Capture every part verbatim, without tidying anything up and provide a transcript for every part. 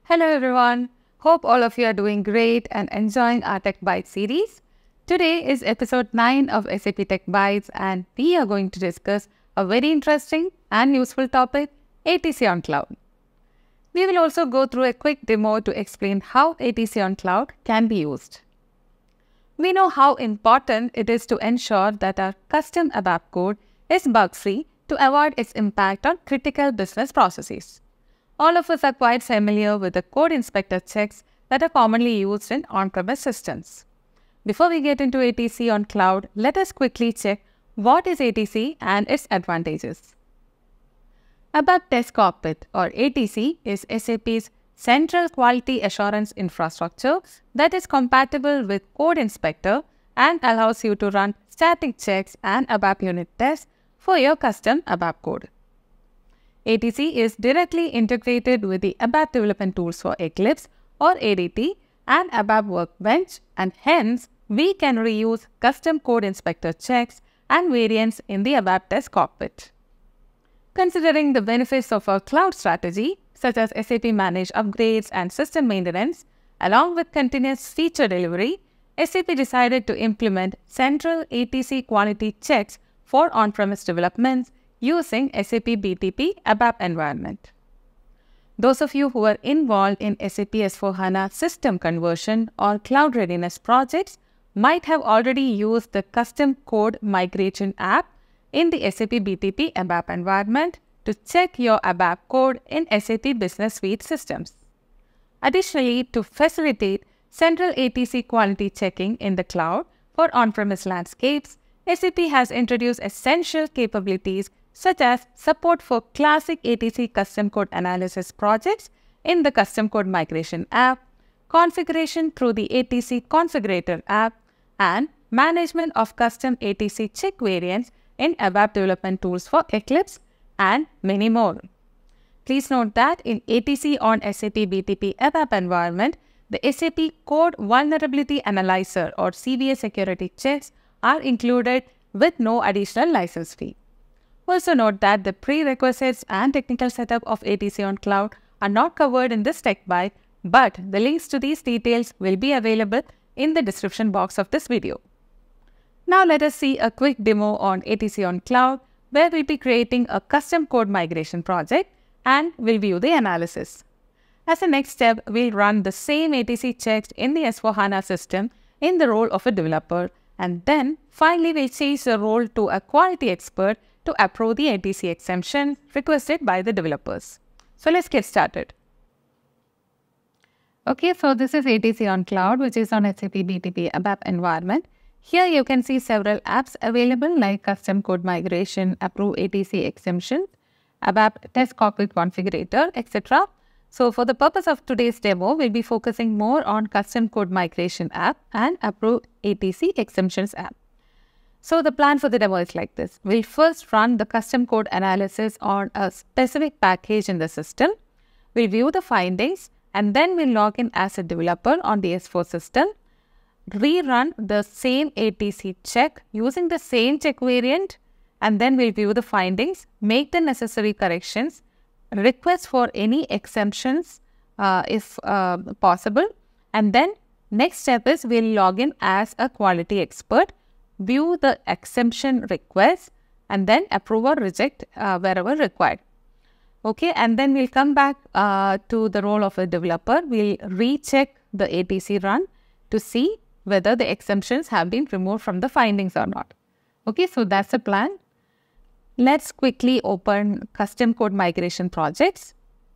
Hello everyone, hope all of you are doing great and enjoying our TechByte series. Today is episode nine of S A P TechBytes and we are going to discuss a very interesting and useful topic, A T C on Cloud. We will also go through a quick demo to explain how A T C on Cloud can be used. We know how important it is to ensure that our custom ABAP code is bug-free to avoid its impact on critical business processes. All of us are quite familiar with the code inspector checks that are commonly used in on-premise systems. Before we get into A T C on cloud, let us quickly check what is A T C and its advantages. ABAP Test Cockpit or A T C is S A P's central quality assurance infrastructure that is compatible with Code Inspector and allows you to run static checks and ABAP unit tests for your custom ABAP code. A T C is directly integrated with the ABAP development tools for Eclipse or A D T and ABAP Workbench, and hence we can reuse custom code inspector checks and variants in the ABAP Test Cockpit. Considering the benefits of our cloud strategy, such as S A P managed upgrades and system maintenance, along with continuous feature delivery, S A P decided to implement central A T C quality checks for on-premise developments using S A P B T P ABAP environment. Those of you who are involved in S A P S four HANA system conversion or cloud readiness projects might have already used the custom code migration app in the S A P B T P ABAP environment to check your ABAP code in S A P Business Suite systems. Additionally, to facilitate central A T C quality checking in the cloud for on-premise landscapes, S A P has introduced essential capabilities such as support for classic A T C custom code analysis projects in the custom code migration app, configuration through the A T C configurator app, and management of custom A T C check variants in ABAP development tools for Eclipse, and many more. Please note that in A T C on S A P B T P ABAP environment, the S A P Code Vulnerability Analyzer or C V A security checks are included with no additional license fee. Also note that the prerequisites and technical setup of A T C on cloud are not covered in this TechByte, but the links to these details will be available in the description box of this video. Now let us see a quick demo on A T C on cloud where we'll be creating a custom code migration project and we'll view the analysis. As a next step, we'll run the same A T C checks in the S four HANA system in the role of a developer, and then finally we'll change the role to a quality expert to approve the A T C exemption requested by the developers. So let's get started. Okay, so this is A T C on cloud, which is on S A P B T P ABAP environment. Here you can see several apps available like custom code migration, approve A T C exemption, ABAP Test Cockpit configurator, et cetera. So for the purpose of today's demo, we'll be focusing more on custom code migration app and approve A T C exemptions app. So the plan for the demo is like this. We'll first run the custom code analysis on a specific package in the system. We'll view the findings and then we'll log in as a developer on the S four system. Rerun the same A T C check using the same check variant, and then we'll view the findings, make the necessary corrections, request for any exemptions uh, if uh, possible, and then next step is we'll log in as a quality expert, view the exemption request, and then approve or reject uh, wherever required. Okay, and then we'll come back uh, to the role of a developer. We'll recheck the A T C run to see whether the exemptions have been removed from the findings or not. Okay, so that's the plan. Let's quickly open custom code migration projects.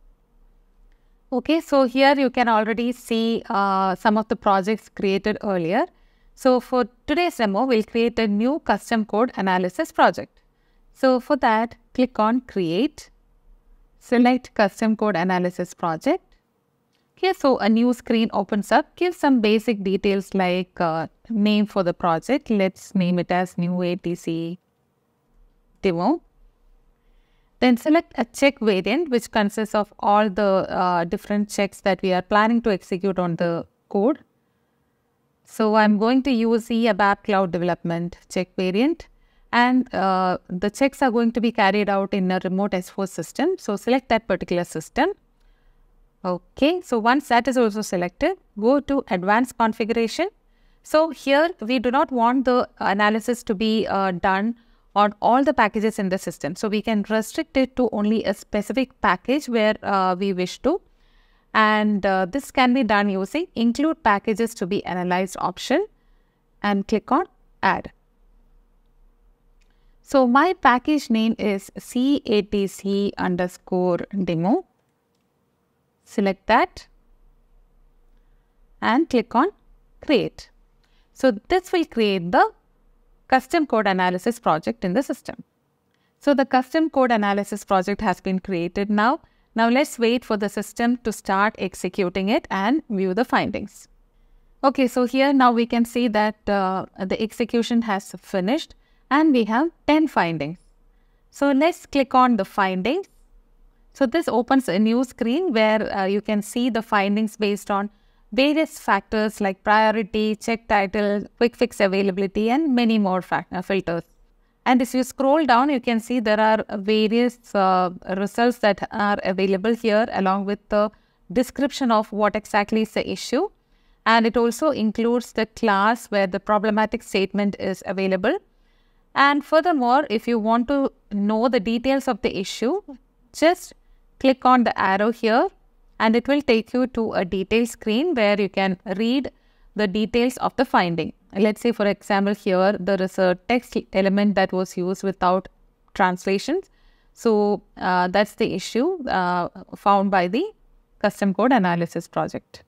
Okay, so here you can already see uh, some of the projects created earlier. So for today's demo, we'll create a new custom code analysis project. So for that, click on Create, select Custom Code Analysis Project. Okay, so a new screen opens up. Give some basic details like uh, name for the project. Let's name it as New A T C Demo. Then select a check variant which consists of all the uh, different checks that we are planning to execute on the code. So I'm going to use the ABAP Cloud Development check variant, and uh, the checks are going to be carried out in a remote S four system. So select that particular system. Okay, so once that is also selected, go to Advanced Configuration. So here we do not want the analysis to be uh, done on all the packages in the system. So we can restrict it to only a specific package where uh, we wish to. And uh, this can be done using Include Packages to be Analyzed option and click on Add. So my package name is C A T C underscore demo. Select that and click on Create. So this will create the custom code analysis project in the system. So the custom code analysis project has been created now. Now let's wait for the system to start executing it and view the findings. Okay, so here now we can see that uh, the execution has finished and we have ten findings. So let's click on the findings. So this opens a new screen where uh, you can see the findings based on various factors like priority, check title, quick fix availability, and many more uh, filters. And if you scroll down, you can see there are various uh, results that are available here along with the description of what exactly is the issue. And it also includes the class where the problematic statement is available. And furthermore, if you want to know the details of the issue, just click on the arrow here and it will take you to a detail screen where you can read the details of the finding. Let's say, for example, here there is a text element that was used without translations. So uh, that's the issue uh, found by the custom code analysis project.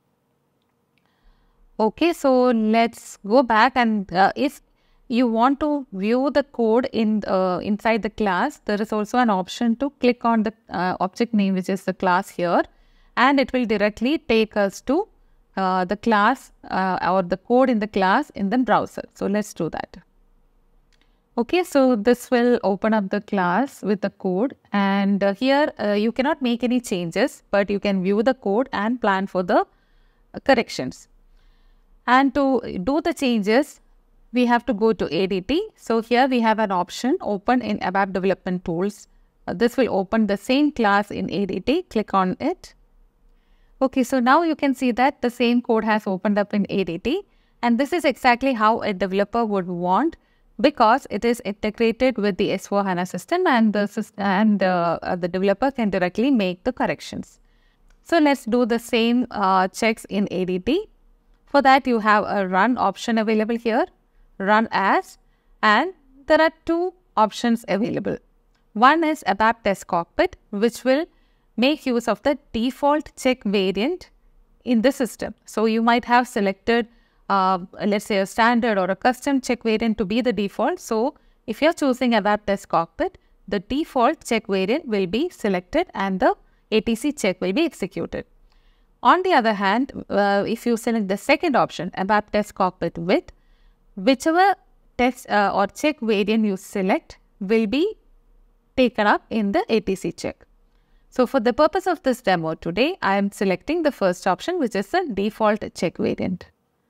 Okay, so let's go back, and uh, if you want to view the code in uh, inside the class, there is also an option to click on the uh, object name, which is the class here, and it will directly take us to uh, the class uh, or the code in the class in the browser. So let's do that. Okay, so this will open up the class with the code, and uh, here uh, you cannot make any changes, but you can view the code and plan for the uh, corrections. And to do the changes, we have to go to A D T. So here we have an option open in ABAP Development Tools. Uh, this will open the same class in A D T. Click on it. Okay, so now you can see that the same code has opened up in A D T, and this is exactly how a developer would want, because it is integrated with the S four HANA system, and the and uh, uh, the developer can directly make the corrections. So let's do the same uh, checks in A D T. For that, you have a run option available here, run as, and there are two options available. One is ABAP Test Cockpit, which will make use of the default check variant in the system. So you might have selected, uh, let's say, a standard or a custom check variant to be the default. So if you're choosing ABAP Test Cockpit, the default check variant will be selected and the A T C check will be executed. On the other hand, uh, if you select the second option, ABAP Test Cockpit with, whichever test uh, or check variant you select will be taken up in the A T C check. So for the purpose of this demo today, I am selecting the first option, which is the default check variant.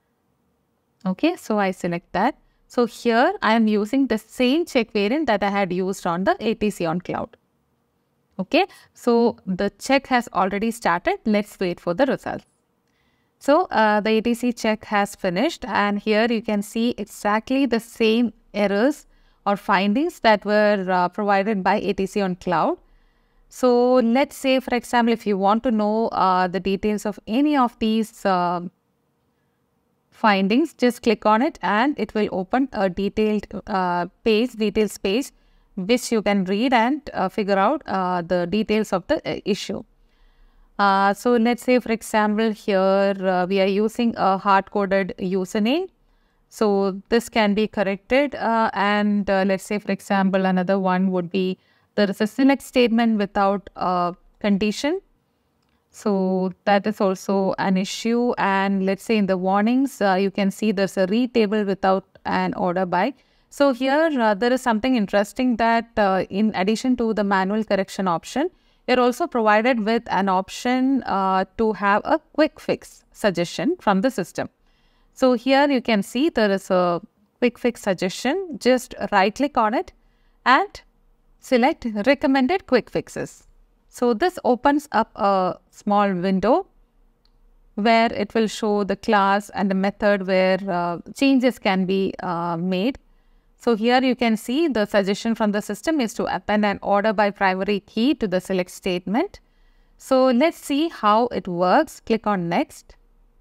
Okay, so I select that. So here I am using the same check variant that I had used on the A T C on cloud. Okay, so the check has already started. Let's wait for the results. So uh, the A T C check has finished, and here you can see exactly the same errors or findings that were uh, provided by A T C on cloud. So let's say, for example, if you want to know uh, the details of any of these uh, findings, just click on it and it will open a detailed uh, page, details page, which you can read and uh, figure out uh, the details of the uh, issue. Uh, so let's say, for example, here uh, we are using a hard-coded username. So this can be corrected, uh, and uh, let's say, for example, another one would be there is a select statement without a condition. So that is also an issue. And let's say in the warnings, uh, you can see there's a read table without an order by. So here uh, there is something interesting that uh, in addition to the manual correction option, you're also provided with an option uh, to have a quick fix suggestion from the system. So here you can see there is a quick fix suggestion. Just right click on it and select recommended quick fixes. So this opens up a small window where it will show the class and the method where uh, changes can be uh, made. So here you can see the suggestion from the system is to append an order by primary key to the select statement. So let's see how it works. Click on next.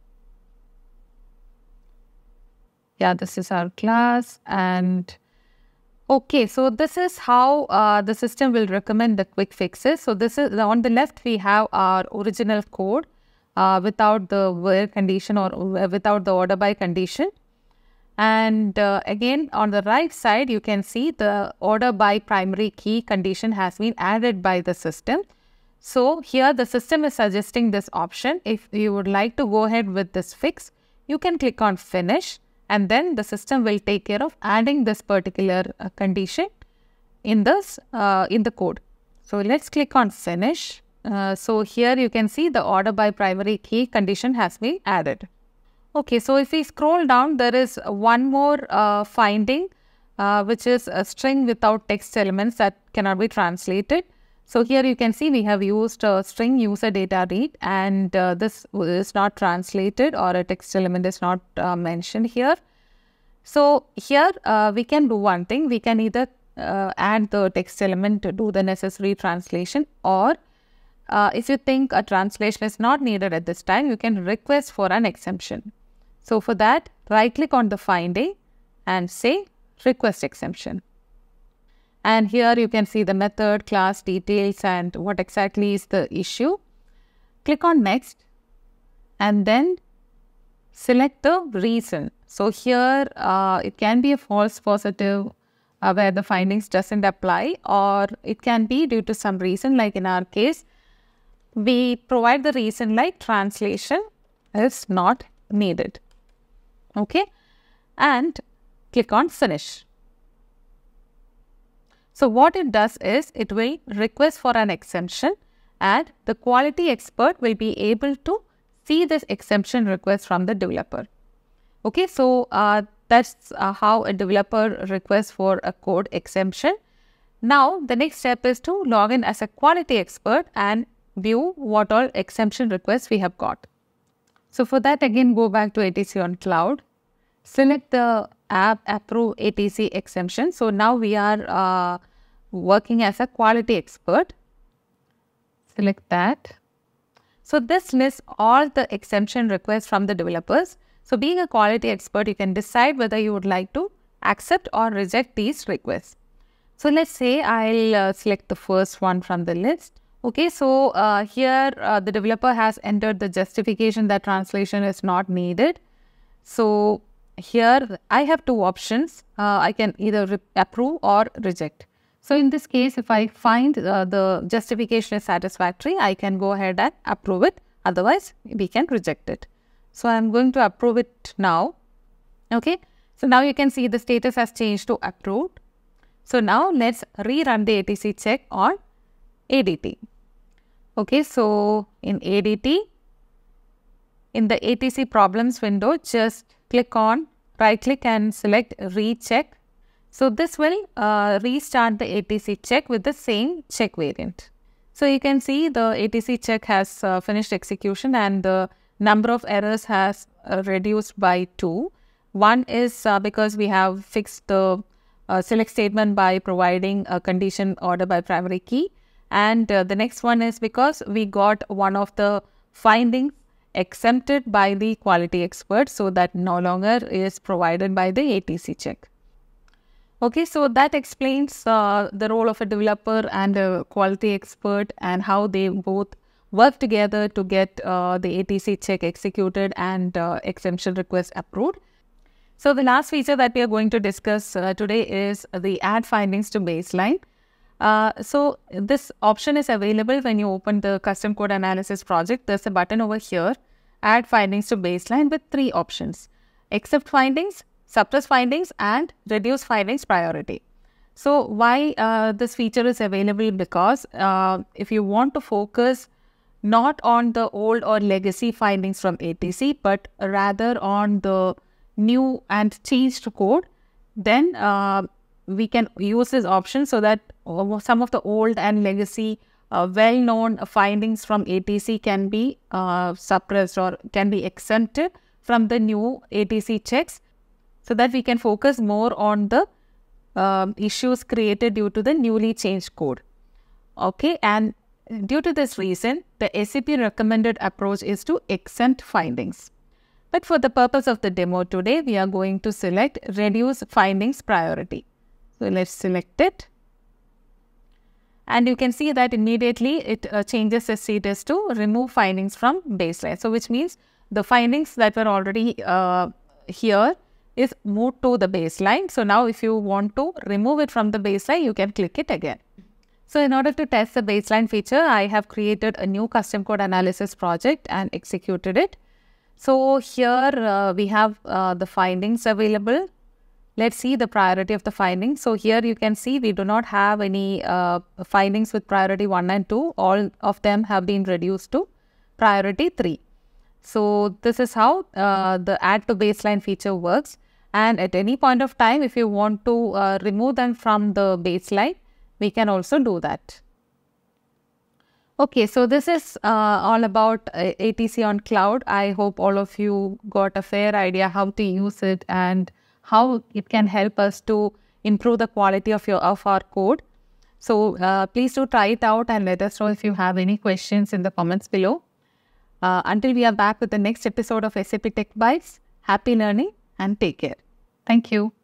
Yeah, this is our class. And okay, so this is how uh, the system will recommend the quick fixes. So this is on the left, we have our original code uh, without the where condition or without the order by condition. And uh, again, on the right side, you can see the order by primary key condition has been added by the system. So here the system is suggesting this option. If you would like to go ahead with this fix, you can click on finish, and then the system will take care of adding this particular uh, condition in this uh, in the code. So let's click on finish. Uh, so here you can see the order by primary key condition has been added. Okay, so if we scroll down, there is one more uh, finding, uh, which is a string without text elements that cannot be translated. So here you can see we have used a string user data read, and uh, this is not translated, or a text element is not uh, mentioned here. So here uh, we can do one thing. We can either uh, add the text element to do the necessary translation, or uh, if you think a translation is not needed at this time, you can request for an exemption. So for that, right click on the finding and say request exemption. And here you can see the method, class details, and what exactly is the issue. Click on next and then select the reason. So here uh, it can be a false positive uh, where the findings doesn't apply, or it can be due to some reason, like in our case, we provide the reason like translation is not needed. Okay, and click on finish. So what it does is it will request for an exemption, and the quality expert will be able to see this exemption request from the developer. Okay, so uh, that's uh, how a developer requests for a code exemption. Now the next step is to log in as a quality expert and view what all exemption requests we have got. So for that, again, go back to A T C on cloud, select the app approve A T C exemption. So now we are uh, working as a quality expert. Select that. So this lists all the exemption requests from the developers. So being a quality expert, you can decide whether you would like to accept or reject these requests. So let's say I'll uh, select the first one from the list. Okay, so uh, here uh, the developer has entered the justification that translation is not needed. So here I have two options. Uh, I can either approve or reject. So in this case, if I find uh, the justification is satisfactory, I can go ahead and approve it. Otherwise, we can reject it. So I'm going to approve it now. Okay, so now you can see the status has changed to approved. So now let's rerun the A T C check on A D T. Okay, so in A D T, in the A T C problems window, just click on, right click and select recheck. So this will uh, restart the A T C check with the same check variant. So you can see the A T C check has uh, finished execution, and the number of errors has uh, reduced by two. One is uh, because we have fixed the uh, select statement by providing a condition order by primary key. And uh, the next one is because we got one of the findings exempted by the quality expert, so that no longer is provided by the A T C check. Okay, so that explains uh, the role of a developer and a quality expert, and how they both work together to get uh, the A T C check executed and uh, exemption request approved. So the last feature that we are going to discuss uh, today is the add findings to baseline. Uh, so this option is available when you open the custom code analysis project. There's a button over here, add findings to baseline, with three options: accept findings, suppress findings, and reduce findings priority. So why uh, this feature is available? Because uh, if you want to focus not on the old or legacy findings from A T C, but rather on the new and changed code, then uh, we can use this option so that some of the old and legacy uh, well-known findings from A T C can be uh, suppressed or can be exempted from the new A T C checks, so that we can focus more on the um, issues created due to the newly changed code. Okay, and due to this reason, the S A P recommended approach is to exempt findings. But for the purpose of the demo today, we are going to select reduce findings priority. So let's select it. And you can see that immediately it uh, changes the status to remove findings from baseline. So which means the findings that were already uh, here is moved to the baseline. So now if you want to remove it from the baseline, you can click it again. So in order to test the baseline feature, I have created a new custom code analysis project and executed it. So here uh, we have uh, the findings available. Let's see the priority of the findings. So here you can see we do not have any uh, findings with priority one and two. All of them have been reduced to priority three. So this is how uh, the add to baseline feature works. And at any point of time, if you want to uh, remove them from the baseline, we can also do that. Okay, so this is uh, all about uh, A T C on cloud. I hope all of you got a fair idea how to use it and how it can help us to improve the quality of your of our code. So uh, please do try it out and let us know if you have any questions in the comments below. Uh, until we are back with the next episode of S A P TechBytes, happy learning and take care. Thank you.